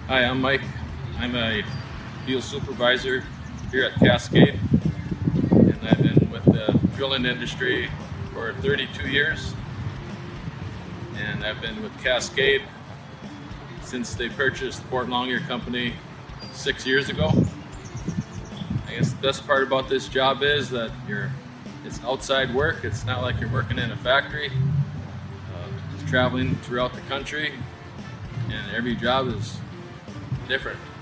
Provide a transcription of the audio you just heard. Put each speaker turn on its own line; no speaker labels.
Hi, I'm Mike. I'm a field supervisor here at Cascade, and I've been with the drilling industry for 32 years. And I've been with Cascade since they purchased Fort Longyear Company 6 years ago. I guess the best part about this job is that it's outside work. It's not like you're working in a factory. It's traveling throughout the country, and every job is different.